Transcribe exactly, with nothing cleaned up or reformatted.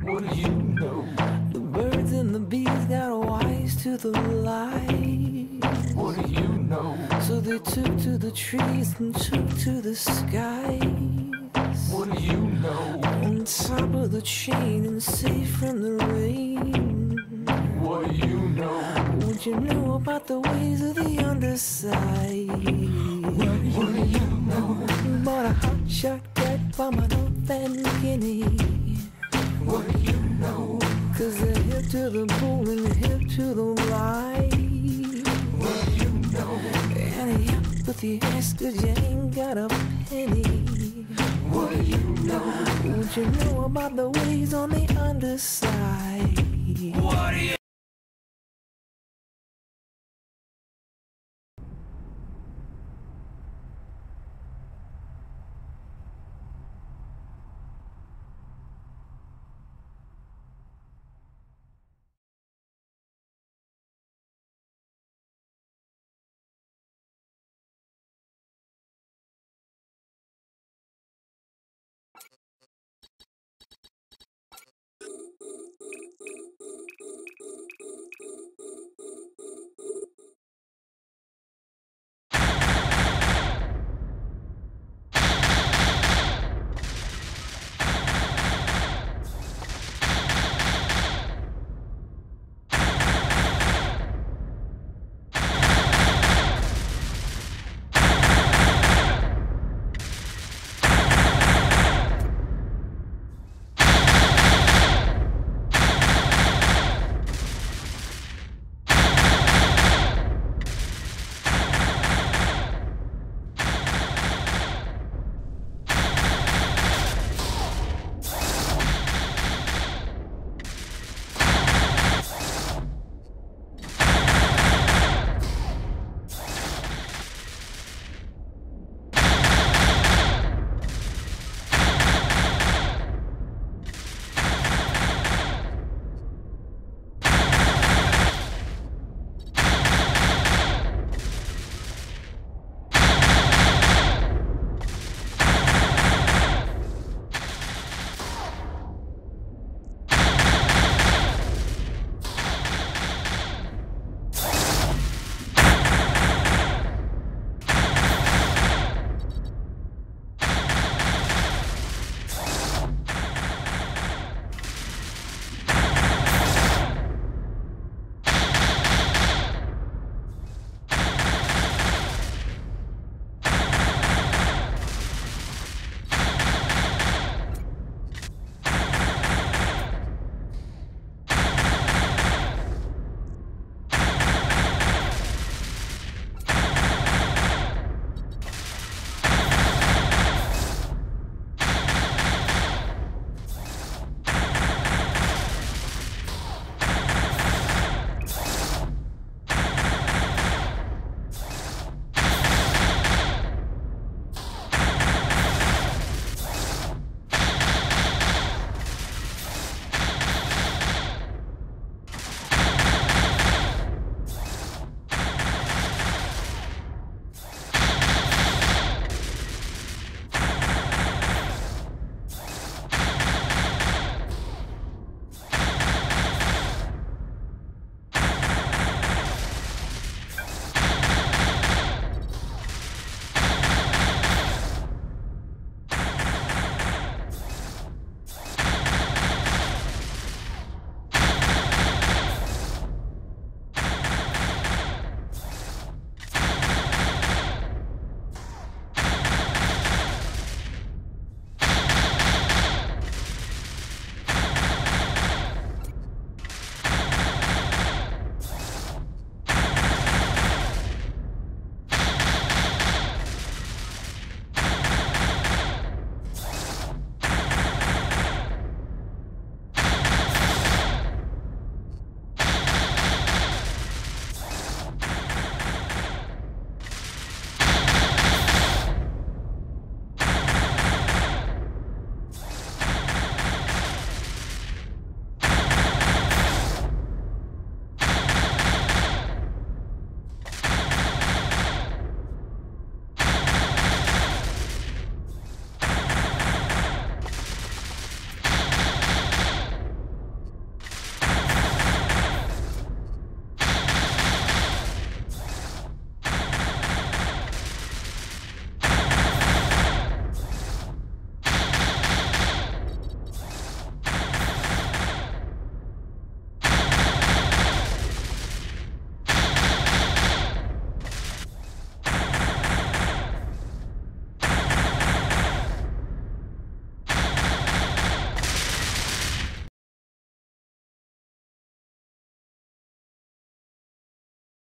What do you know? The birds and the bees got wise to the light. What do you know? So they took to the trees and took to the skies. What do you know? On top of the chain and safe from the rain. What do you know? What you know about the ways of the underside? What, what do you know? Bought a hot shot cat from my North and Guinea. What do you know? Cause they're hip to the bull and hip to the light. What do you know? And hip with the ass cause you ain't got a penny. What do you know? What you know about the ways on the underside? What do you